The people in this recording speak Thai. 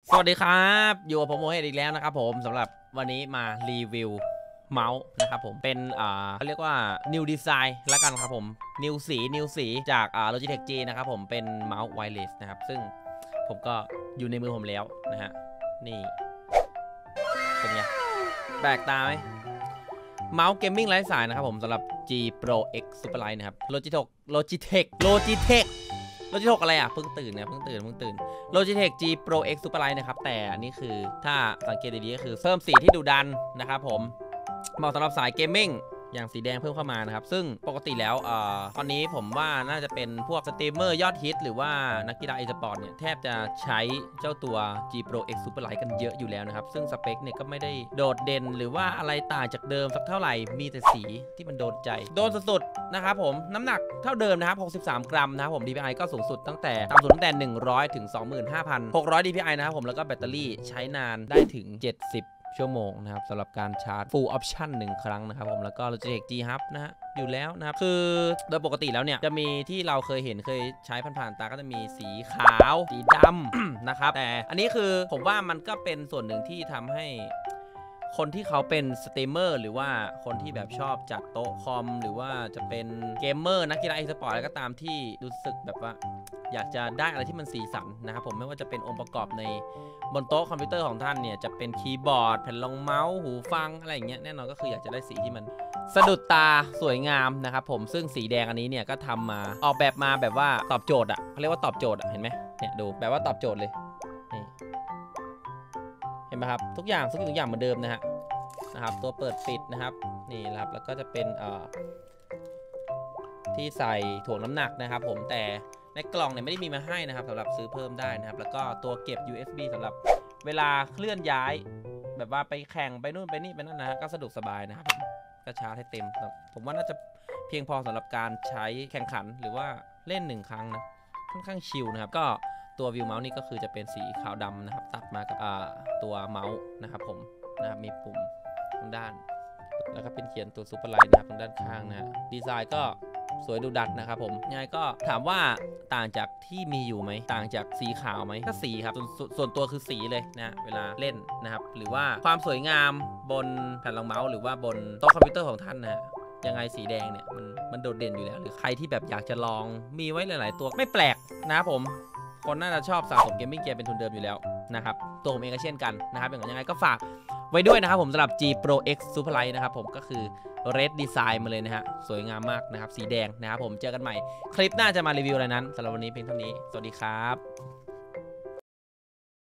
สวัสดีครับอยู่กับผมโมเฮดอีกแล้วนะครับผมสำหรับวันนี้มารีวิวเมาส์นะครับผมเป็นเขาเรียกว่า New Design แล้วกันครับผม New สีจากLogitech G นะครับผมเป็นเมาส์ไวเลสนะครับซึ่งผมก็อยู่ในมือผมแล้วนะฮะนี่เป็นไงแปลกตาไหมเมาส์เกมมิ่งไร้สายนะครับผมสำหรับ G Pro X Superlight นะครับ Logitech อะไรอ่ะเพิ่งตื่น Logitech G Pro X Superlight นะครับแต่อันนี้คือถ้าสังเกตดีๆก็คือเพิ่มสีที่ดุดันนะครับผมเหมาะสำหรับสายเกมมิ่งอย่างสีแดงเพิ่มเข้ามานะครับซึ่งปกติแล้วตอนนี้ผมว่าน่าจะเป็นพวกสตรีมเมอร์ยอดฮิตหรือว่านักกีฬาอีสปอร์ตเนี่ยแทบจะใช้เจ้าตัว G Pro X Superlight กันเยอะอยู่แล้วนะครับซึ่งสเปคเนี่ยก็ไม่ได้โดดเด่นหรือว่าอะไรต่างจากเดิมสักเท่าไหร่มีแต่สีที่มันโดนใจโดนสุดๆนะครับผมน้ำหนักเท่าเดิมนะครับ63 กรัมนะครับผม DPI ก็สูงสุดตั้งแต่ต่ำสุดตั้งแต่100ถึง 25,600 DPI นะครับผมแล้วก็แบตเตอรี่ใช้นานได้ถึง70ชั่วโมงนะครับสำหรับการชาร์จ Full Option 1 ครั้งนะครับผมแล้วก็ Logitech G Hub นะฮะอยู่แล้วนะครับคือโดยปกติแล้วเนี่ยจะมีที่เราเคยเห็นเคยใช้ผ่านๆตาก็จะมีสีขาวสีดำนะครับแต่อันนี้คือผมว่ามันก็เป็นส่วนหนึ่งที่ทำให้คนที่เขาเป็นสตรีมเมอร์หรือว่าคนที่แบบชอบจัดโต๊ะคอมหรือว่าจะเป็นเกมเมอร์นักกีฬาอีสปอร์ตอะไรก็ตามที่รู้สึกแบบว่าอยากจะได้อะไรที่มันสีสันนะครับผมไม่ว่าจะเป็นองค์ประกอบในบนโต๊ะคอมพิวเตอร์ของท่านเนี่ยจะเป็นคีย์บอร์ดแผ่นรองเมาส์หูฟังอะไรอย่างเงี้ยแน่นอนก็คืออยากจะได้สีที่มันสะดุดตาสวยงามนะครับผมซึ่งสีแดงอันนี้เนี่ยก็ทำมาออกแบบมาแบบว่าตอบโจทย์อ่ะเขาเรียกว่าตอบโจทย์อ่ะเห็นไหมเนี่ยดูแบบว่าตอบโจทย์เลยนี่เห็นไหมครับทุกอย่างเหมือนเดิมนะครับตัวเปิดปิดนะครับนี่ครับแล้วก็จะเป็นที่ใส่ถ่วงน้ำหนักนะครับผมแต่ในกล่องเนี่ยไม่ได้มีมาให้นะครับสำหรับซื้อเพิ่มได้นะครับแล้วก็ตัวเก็บ USB สำหรับเวลาเคลื่อนย้ายแบบว่าไปแข่งไปนู่นไปนี่ไปนั่นนะก็สะดวกสบายนะครับผมก็ชาร์จให้เต็มผมว่าน่าจะเพียงพอสำหรับการใช้แข่งขันหรือว่าเล่น1 ครั้งนะค่อนข้างชิลนะครับก็ตัววิวเมาส์นี่ก็คือจะเป็นสีขาวดำนะครับตัดมากับตัวเมาส์นะครับผมนะครับมีปุ่มทางด้านแล้วก็เป็นเขียนตัวซูเปอร์ไลท์นะครับทางด้านข้างนะดีไซน์ก็สวยดุดันนะครับผมยังไงก็ถามว่าต่างจากที่มีอยู่ไหมต่างจากสีขาวไหมก็สีครับส่วนตัวคือสีเลยนะเวลาเล่นนะครับหรือว่าความสวยงามบนแผ่นรองเมาส์หรือว่าบนโต๊ะคอมพิวเตอร์ของท่านนะยังไงสีแดงเนี่ยมันโดดเด่นอยู่แล้วหรือใครที่แบบอยากจะลองมีไว้หลายๆตัวไม่แปลกนะครับผมคนน่าจะชอบสะสมเกมมิ่งเกียร์เป็นทุนเดิมอยู่แล้วนะครับตัวผมเองก็เช่นกันนะครับอย่างไรก็ฝากไว้ด้วยนะครับผมสำหรับ G Pro X Superlight นะครับผมก็คือ Red Design มาเลยนะฮะสวยงามมากนะครับสีแดงนะครับผมเจอกันใหม่คลิปหน้าจะมารีวิวอะไรนั้นสำหรับวันนี้เพียงเท่านี้สวัสดีครับ